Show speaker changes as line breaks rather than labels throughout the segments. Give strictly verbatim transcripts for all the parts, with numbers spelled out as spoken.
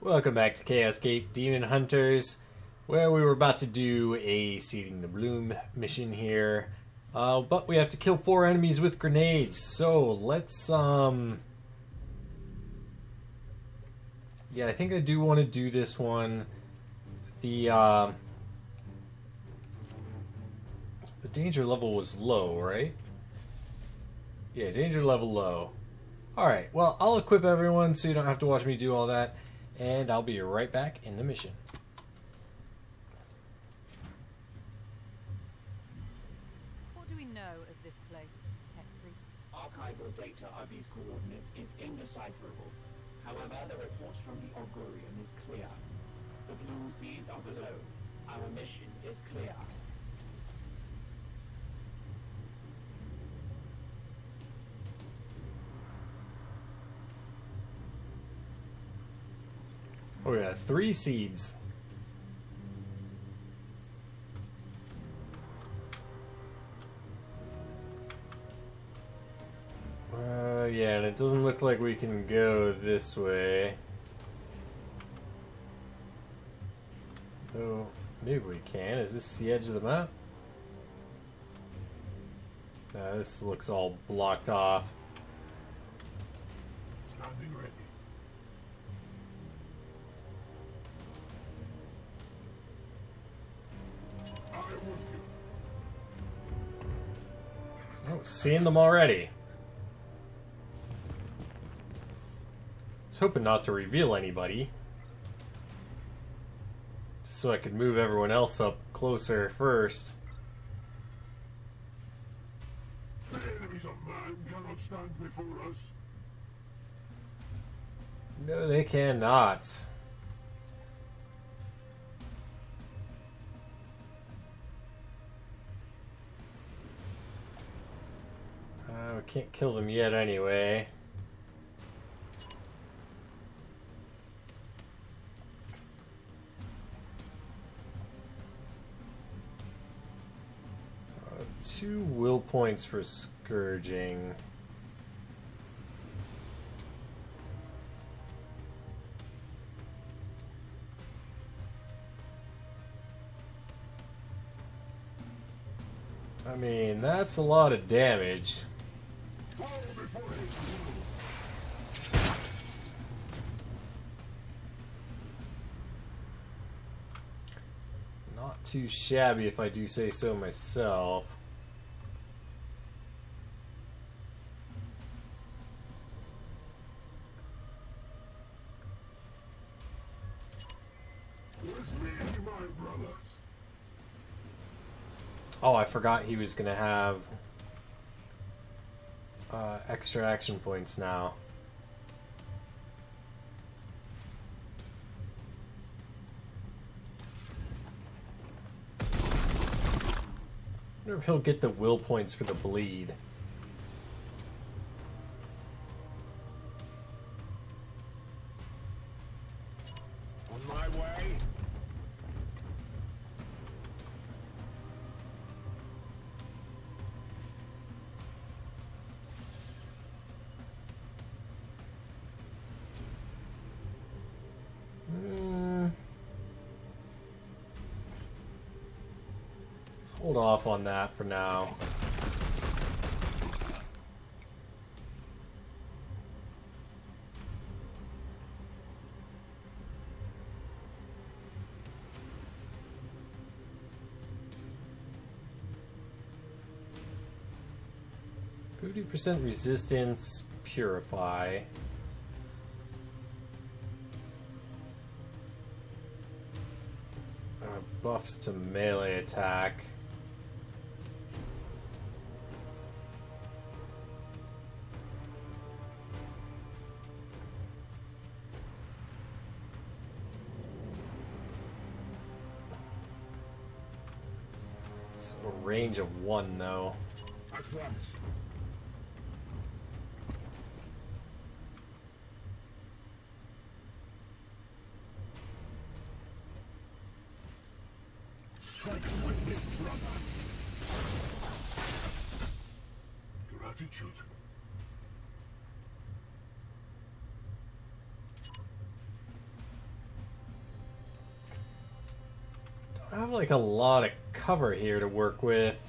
Welcome back to Chaos Gate Demon Hunters, where we were about to do a Seeding the Bloom mission here. Uh, but we have to kill four enemies with grenades, so let's, um... yeah, I think I do want to do this one. The, uh... the danger level was low, right? Yeah, danger level low. Alright, well, I'll equip everyone so you don't have to watch me do all that. And I'll be right back in the mission.
What do we know of this place, Tech Priest?
Archival data of these coordinates is indecipherable. However, the report from the Augurian is clear. The blue seeds are below. Our mission is clear.
Oh, we got three seeds. Uh, yeah, and it doesn't look like we can go this way. Oh, maybe we can. Is this the edge of the map? No, this looks all blocked off.
Standing ready.
Oh, seeing them already. I was hoping not to reveal anybody, so I could move everyone else up closer first.
The enemies of man cannot stand before us.
No, they cannot. Uh, we can't kill them yet anyway. Uh, two will points for Scourging. I mean, that's a lot of damage. Not too shabby if I do say so myself. Oh, I forgot he was gonna have uh, extra action points now. I wonder if he'll get the will points for the bleed.
On my way.
Mm. Let's hold off on that for now. fifty percent resistance, purify. Uh, buffs to melee attack. It's a range of one though.
At once. Strike with me, brother. Gratitude.
I have like a lot of cover here to work with.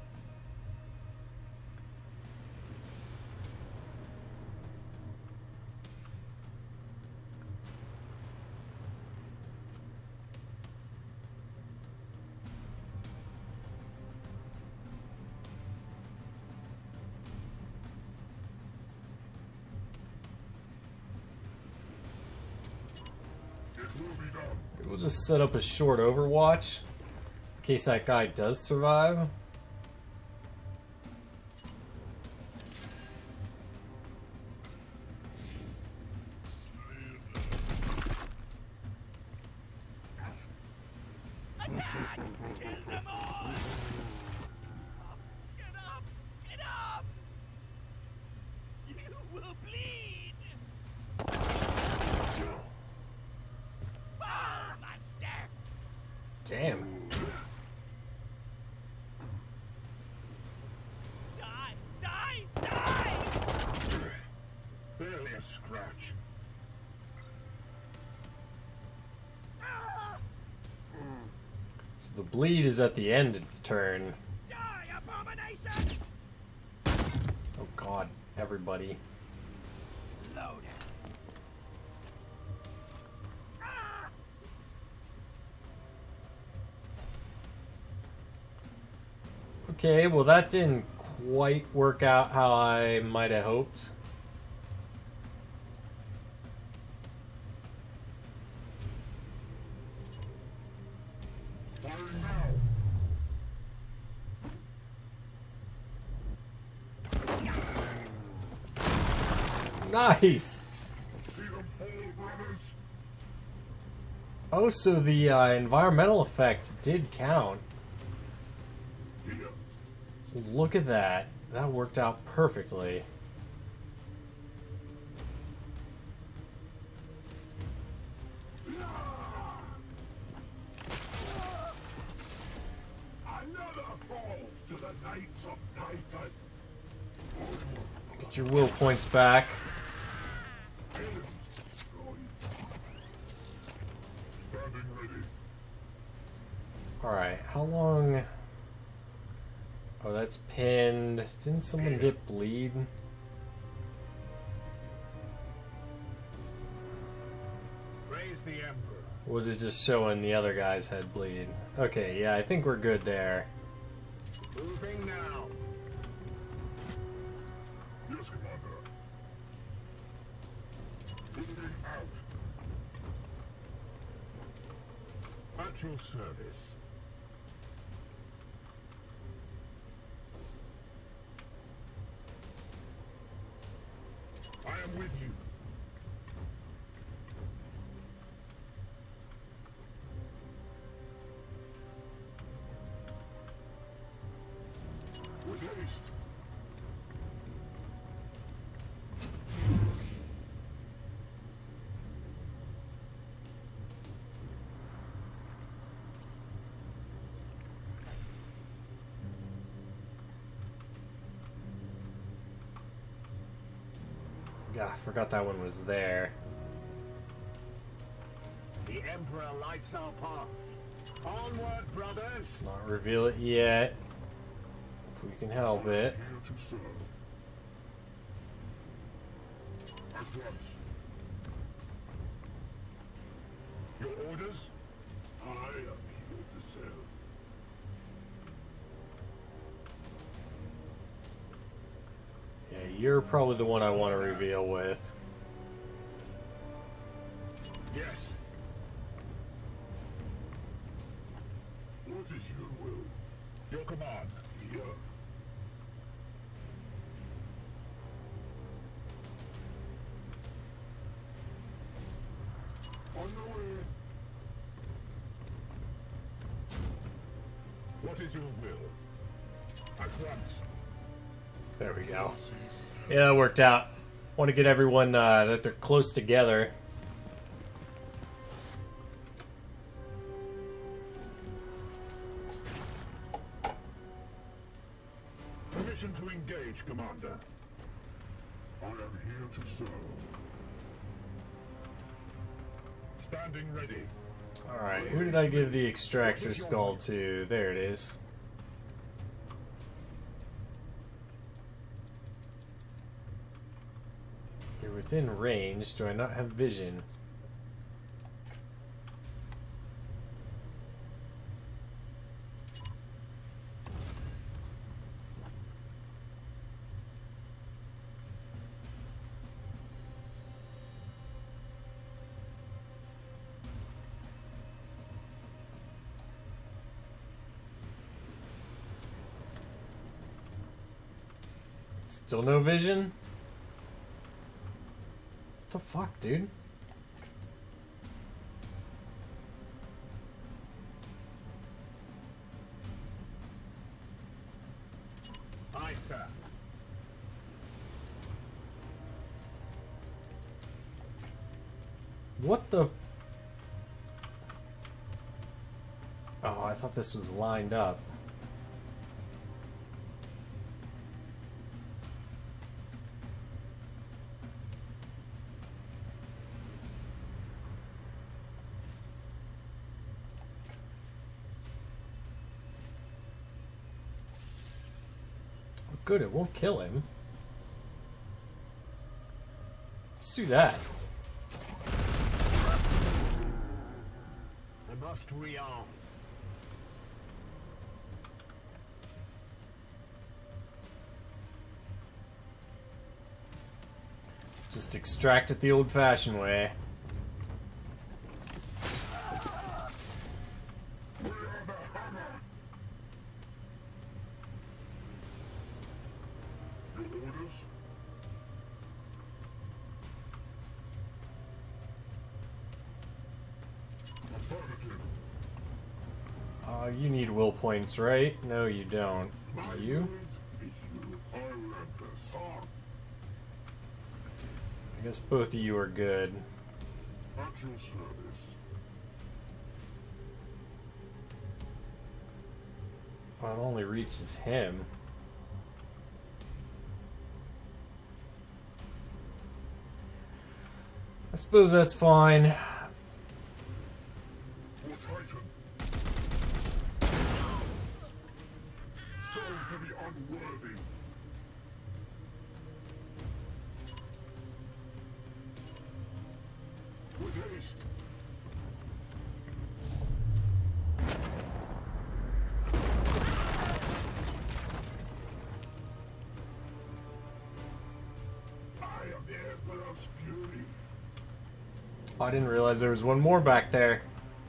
We'll just set up a short overwatch in case that guy does survive.
Attack! Kill them all! Get up! Get up! You will bleed! Ah, monster!
Damn.
Die! Die! Die!
Barely a scratch.
Ah!
So the bleed is at the end of the turn.
Die, abomination!
Oh god, everybody.
Load. Ah!
Okay, well that didn't quite work out how I might have hoped.
Fire now.
Nice!
See them fall, brothers.
Oh, so the uh, environmental effect did count.
Here.
Look at that. That worked out perfectly.
Another falls to the Knights of Titan.
Get your will points back.
Standing ready.
Alright, how long... Oh, that's pinned. Didn't someone get bleed?
Praise the Emperor.
Or was it just showing the other guy's head bleed? Okay, yeah, I think we're good there.
Moving now. Yes, Commander. Moving out. At your service. I am with you. With haste.
Yeah, I forgot that one was there.
The Emperor lights our path. Onward, brothers!
Let's not reveal it yet. If we can help it.
Here to serve. At once. Your orders? I am here to serve.
Yeah, you're probably the one I want to reveal with.
Yes. What is your will? Your command. Here. On the way. What is your will? At once.
There we go. Yeah, that worked out. Want to get everyone uh, that they're close together.
Permission to engage, Commander. I am here to serve. Standing ready.
Alright, who did I give the extractor skull to? There it is. You're within range. Do I not have vision? Still no vision? What the fuck, dude?
Aye, sir.
What the? Oh, I thought this was lined up. Good, it won't kill him. Let's do that.
I must rearm.
Just extract it the old-fashioned way. Uh, you need will points, right? No, you don't. Do you? I guess both of you are good.
At your service.
Well, it only reaches him. I suppose that's fine.
For Titan. So to the unworthy. With haste. I am the Emperor's fury.
Oh, I didn't realize there was one more back there.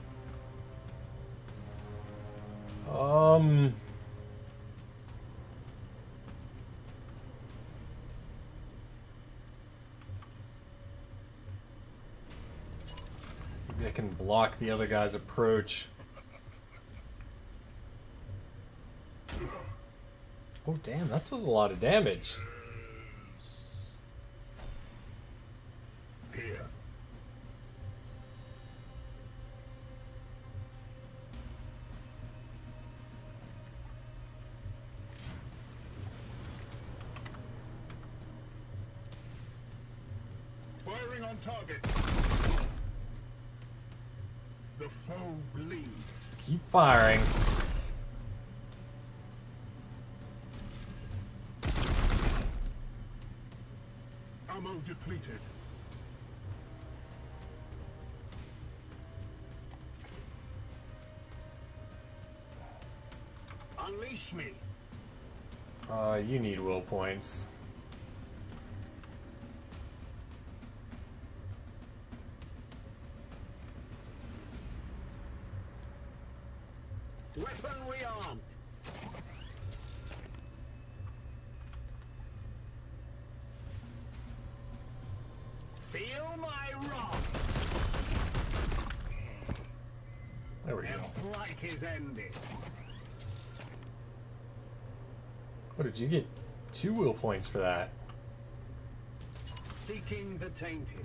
Um... Maybe I can block the other guy's approach. Oh damn, that does a lot of damage.
Here. Firing on target. The foe bleeds.
Keep firing.
Ammo depleted.
Unleash me.
Uh, you need will points.
Weapon rearmed. Feel my wrath.
There we go.
Their plight is ended.
What did you get? Two will points for that.
Seeking the tainted.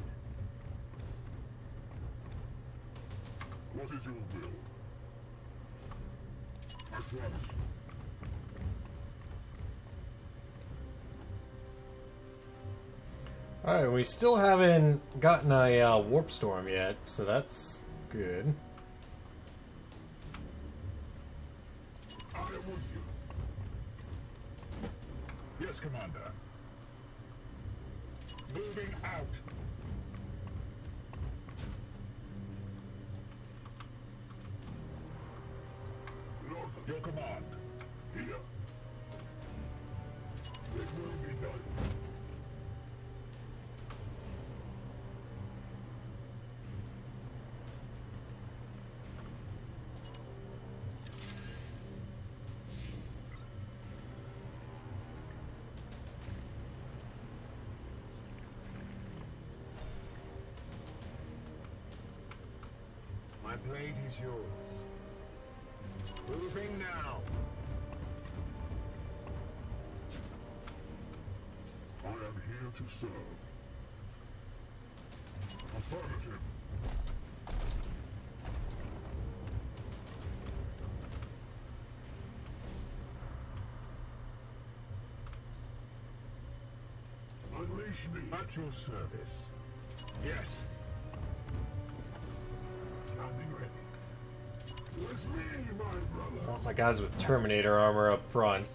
What is your will? I promise.
Alright, we still haven't gotten a uh, warp storm yet, so that's good.
Yes, Commander. Moving out. Lord, your command. Here. It will be done.
My blade is yours. Moving now.
I am here to serve. Affirmative. Unleash me.
At your service. Yes.
Standing ready. With me, my brother.
Want my guys with Terminator armor up front.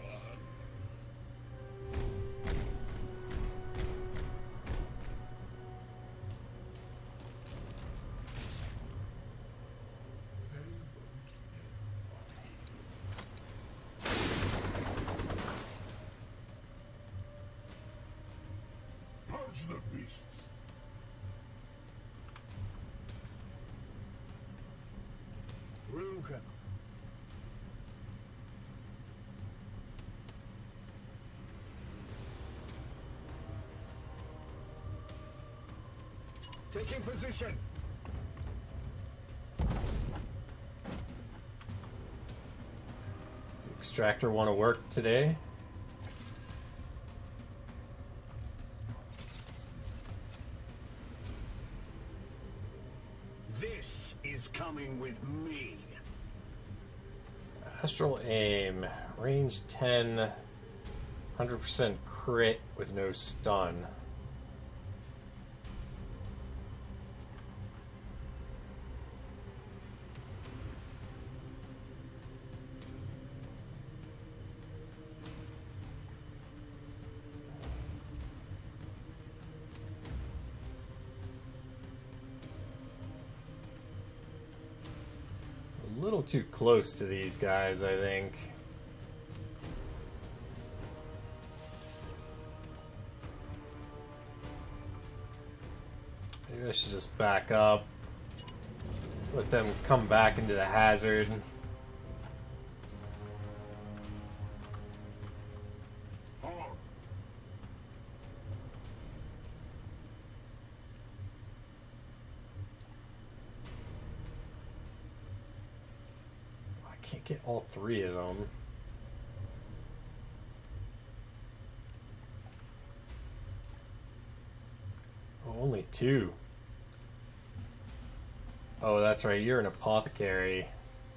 Purge the beasts.
Rugen. Taking position.
Does the extractor want to work today?
This is coming with me.
Astral aim, range ten, one hundred percent crit with no stun. A little too close to these guys, I think. Maybe I should just back up. Let them come back into the hazard.
On.
I can't get all three of them. Oh, only two. Oh, that's right, you're an apothecary.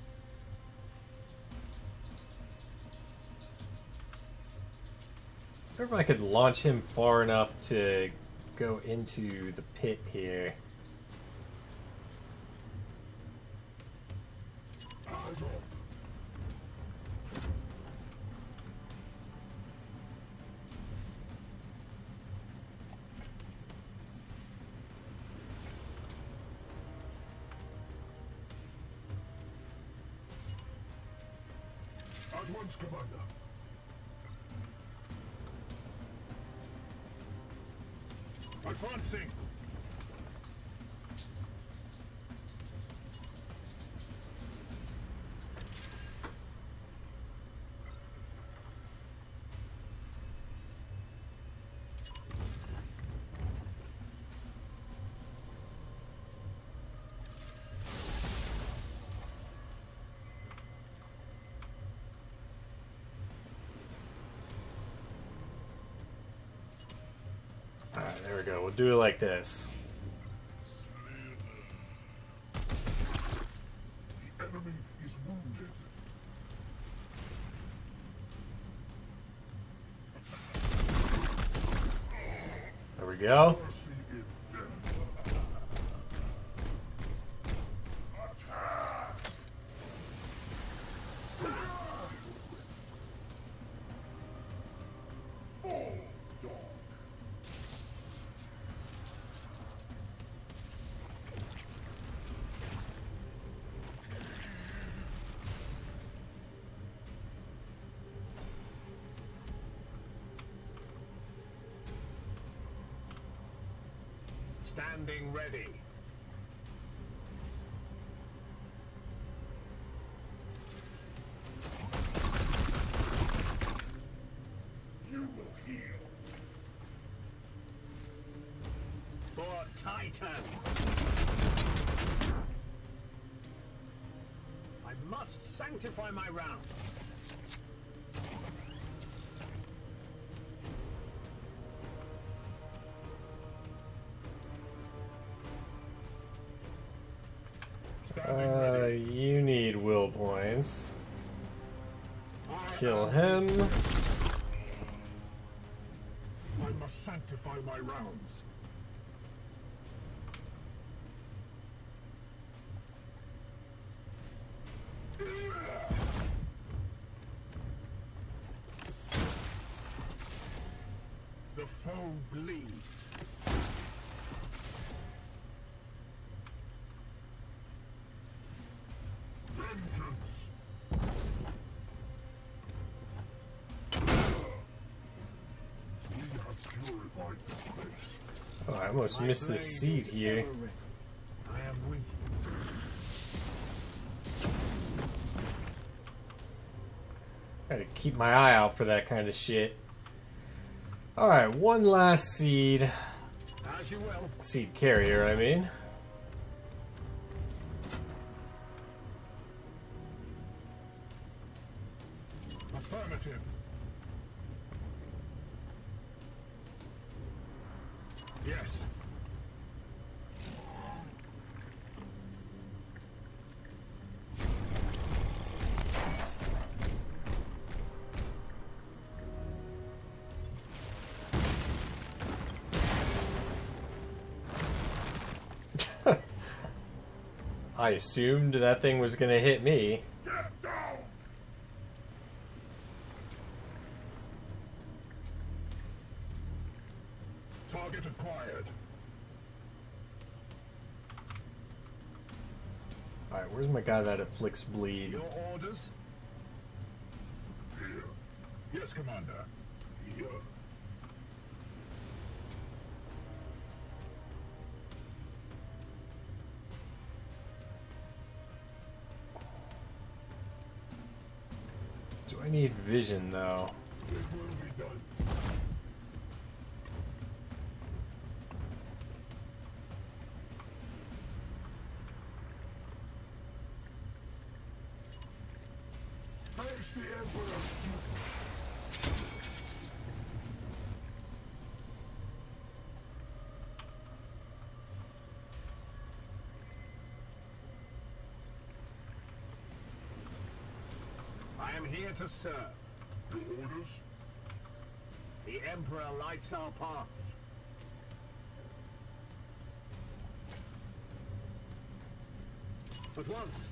I wonder if I could launch him far enough to go into the pit here.
Eyes off. At once, Commander. Advancing.
Alright, there we go. We'll do it like this.
The enemy is wounded.
There we go.
Mercy in death. Attack.
Standing ready.
You will heal.
For Titan. I must sanctify my round.
Uh, you need will points. Kill him.
I must sanctify my rounds. The foe bleeds.
Oh, I almost missed the seed here.
I am weak.
Gotta keep my eye out for that kind of shit. Alright, one last seed.
As you will.
Seed carrier, I mean.
Affirmative. Yes.
I assumed that thing was gonna hit me.
Get down. Target acquired.
Alright, where's my guy that afflicts bleed?
Your orders?
Here. Yes, Commander. Here.
Do I need vision though?
It will be done. Face the Emperor.
I am here to serve.
Your orders?
The Emperor lights our path. At once.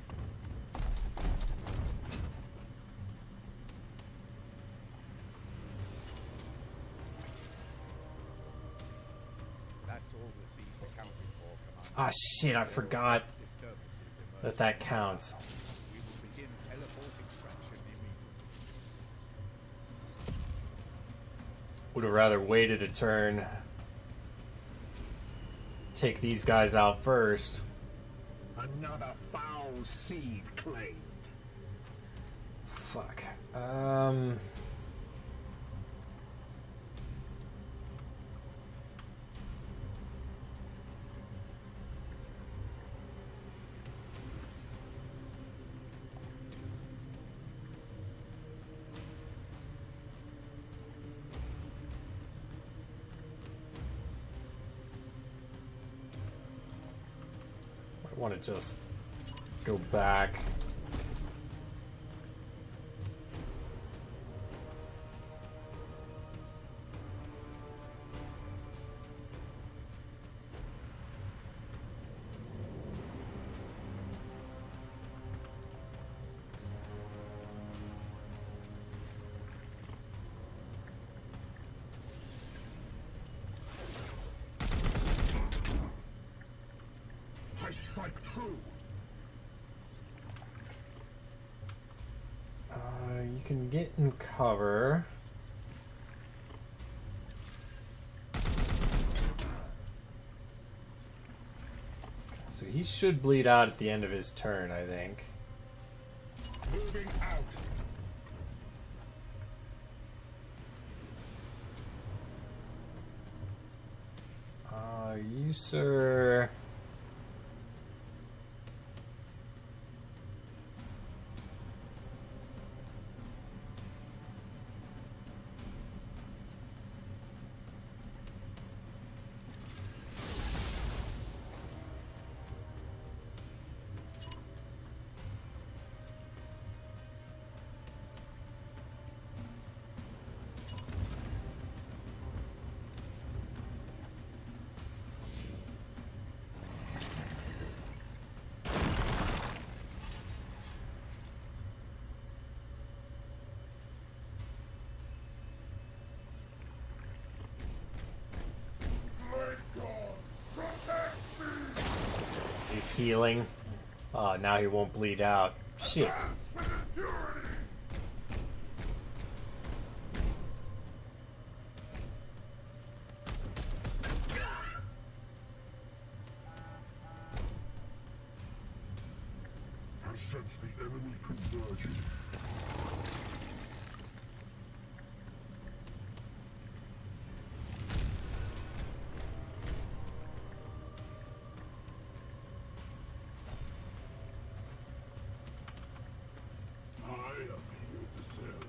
That's all the seeds accounted for, Commander.
Ah shit, I forgot
Disturbances
that that counts.
We will begin teleport extraction immediately.
Would have rather waited a turn. Take these guys out first.
Another foul seed claimed.
Fuck. Um. I want to just go back.
I strike true.
Uh, you can get in cover. So he should bleed out at the end of his turn, I think.
Moving out.
Uh, you, sir. Is he healing? Oh, now he won't bleed out. Shit.
I sense the enemy converging. I am here to serve.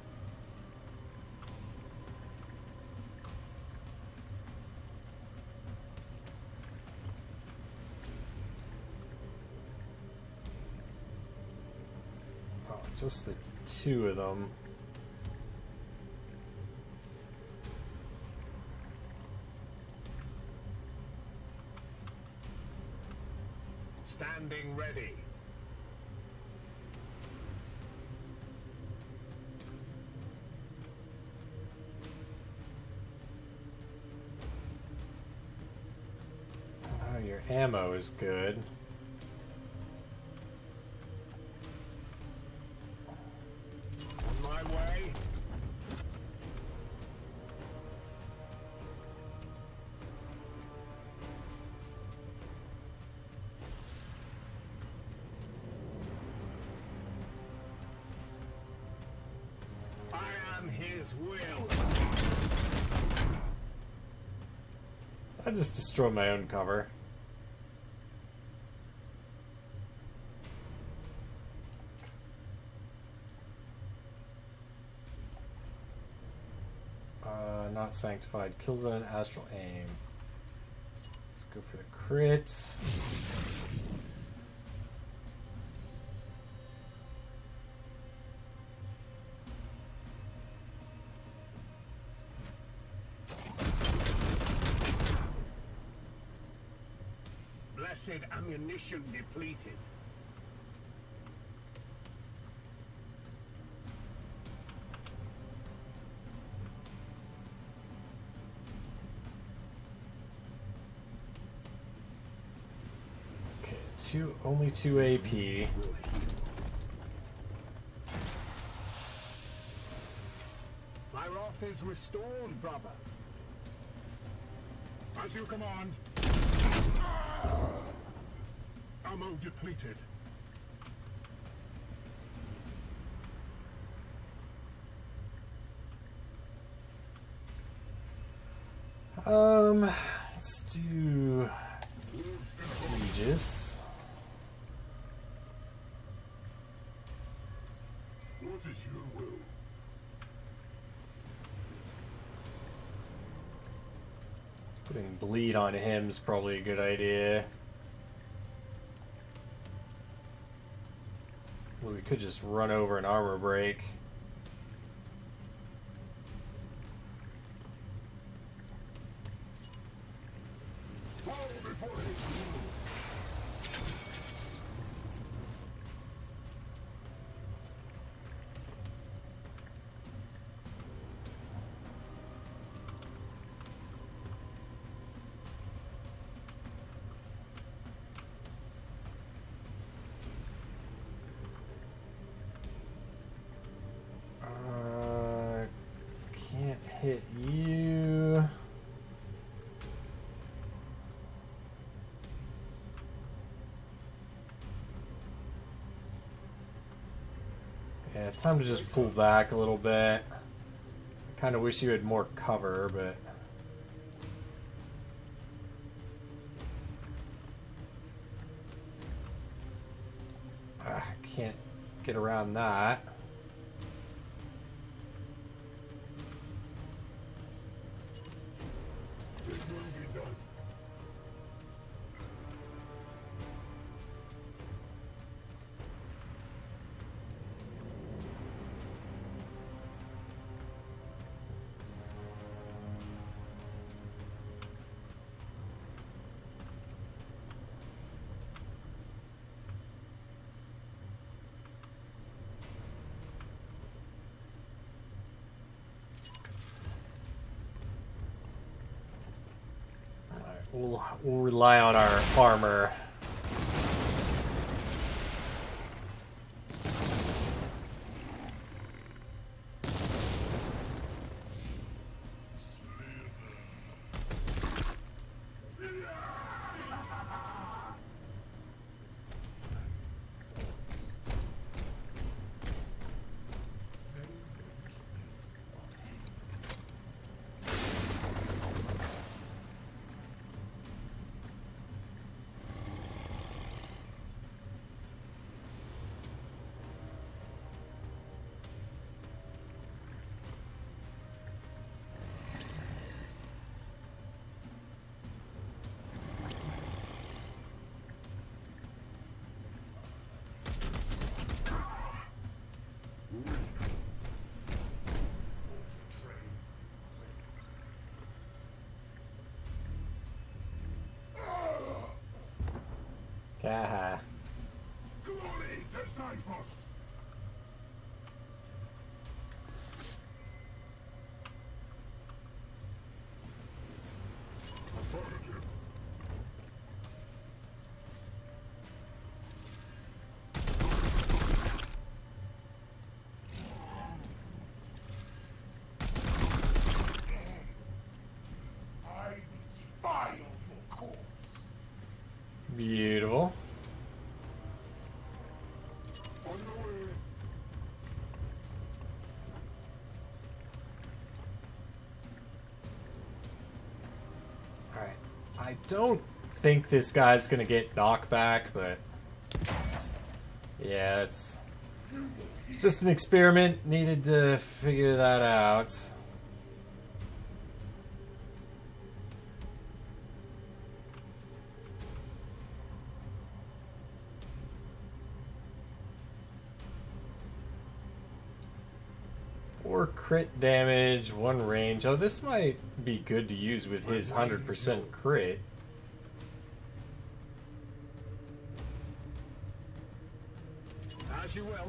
Oh, just the two of them.
Standing ready.
Oh, your ammo is good.
On my way. I am his will.
I just destroyed my own cover. Uh, not sanctified. Killzone, astral aim. Let's go for the crits.
Blessed ammunition depleted.
Okay, two, only two A P.
My wrath is restored, brother.
As you command. Ammo depleted.
Um, let's do Regis.
What is your will?
Putting bleed on him is probably a good idea. Well, we could just run over an armor break.
Fall before his will.
Yeah, time to just pull back a little bit. I kind of wish you had more cover, but... I can't get around that. We'll, we'll rely on our armor. Haha.
Glory to Cyphos! Affirmative. I will defile your corpse.
Beautiful.
On the way.
Alright. I don't think this guy's gonna get knockback, but... yeah, it's... it's just an experiment. Needed to figure that out. Four crit damage, one range. Oh, this might be good to use with his one hundred percent crit.
As you will.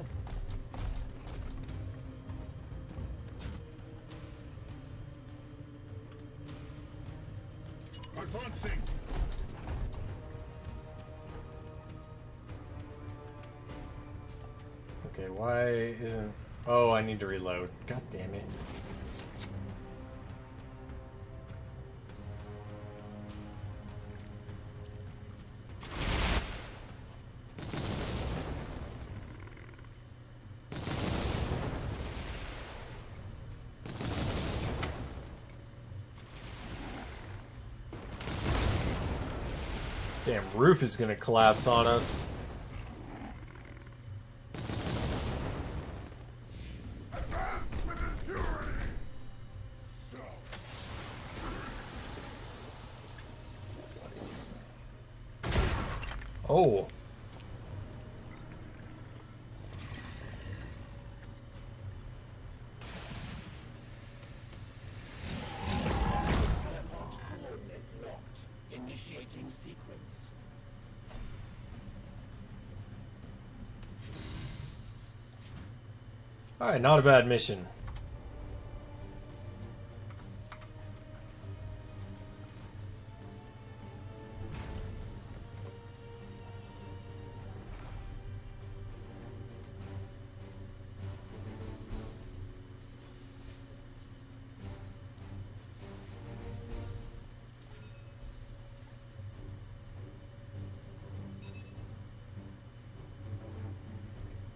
Advancing.
Okay, why isn't... oh, I need to reload. God damn it. Damn, roof is gonna collapse on us. Oh.
Coordinates locked. Initiating sequence.
Alright, not a bad mission.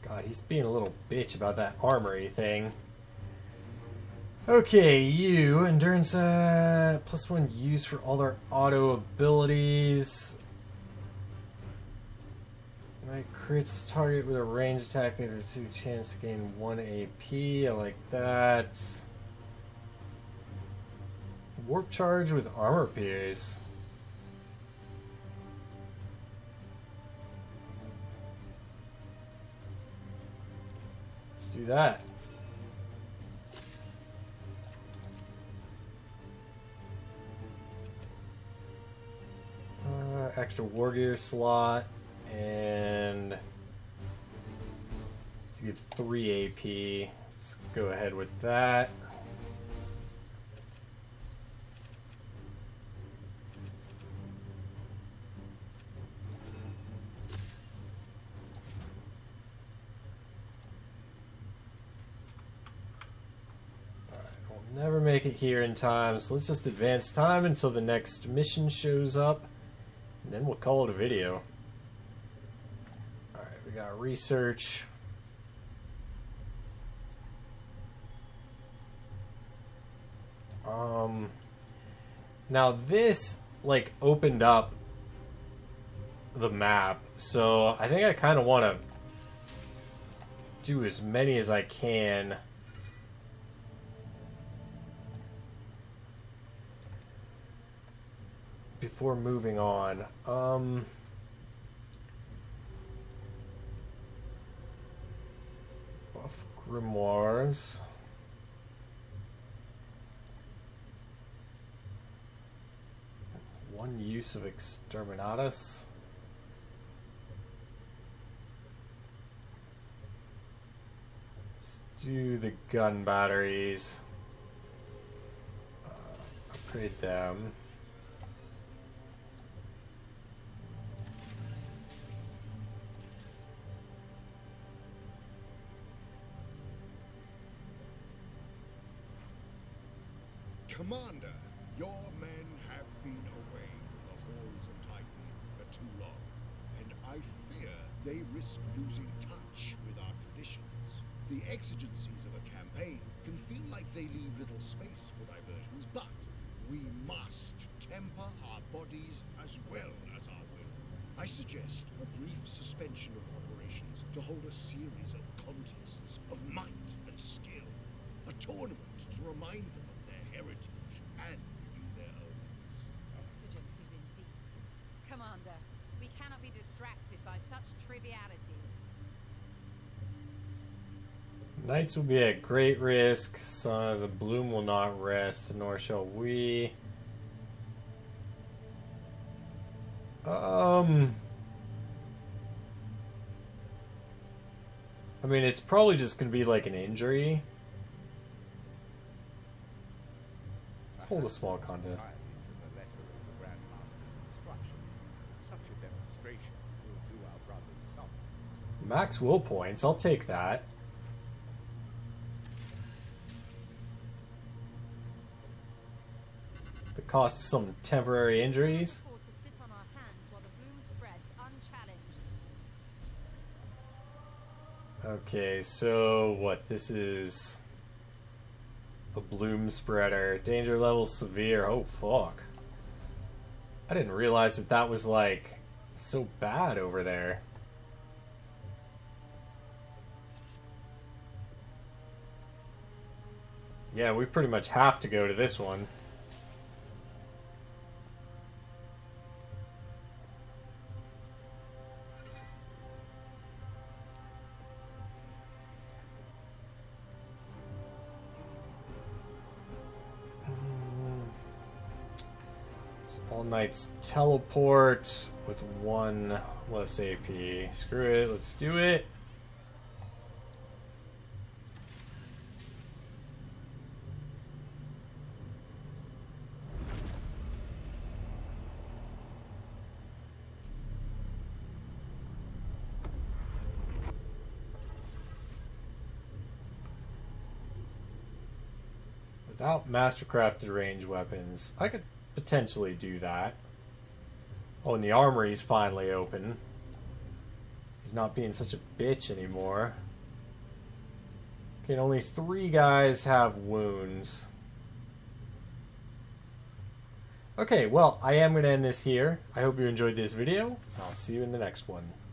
God, he's being a little bitch about that armory thing. Okay, you. Endurance, uh, plus one use for all their auto abilities. My crits target with a ranged attack. They have a two chance to gain one A P. I like that. Warp charge with armor pierce. Let's do that. Uh, extra war gear slot. And to give three A P, let's go ahead with that. Alright, we'll never make it here in time, so let's just advance time until the next mission shows up, and then we'll call it a video. We got research. Um, now this like opened up the map, so I think I kind of want to do as many as I can. Before moving on. Um... Grimoires. One use of Exterminatus. Let's do the gun batteries. Uh, upgrade them.
Commander, your men have been away from the halls of Titan for too long, and I fear they risk losing touch with our traditions. The exigencies of a campaign can feel like they leave little space for diversions, but we must temper our bodies as well as our will. I suggest a brief suspension of operations to hold a series of contests of might and skill, a tournament to remind them of their heritage and renew their own.
Exigencies indeed. Commander, we cannot be distracted by such trivialities.
Knights will be at great risk. Son of the Bloom will not rest, nor shall we. Um... I mean, it's probably just going to be like an injury. Let's hold a small contest. Max will points. I'll take that. The cost of some temporary injuries. Okay, so what? This is a bloom spreader. Danger level severe. Oh, fuck. I didn't realize that that was, like, so bad over there. Yeah, we pretty much have to go to this one. All Knights teleport with one less A P. Screw it, let's do it. Without mastercrafted range weapons, I could potentially do that. Oh, and the armory's finally open. He's not being such a bitch anymore. Okay, and only three guys have wounds. Okay, well, I am going to end this here. I hope you enjoyed this video. I'll see you in the next one.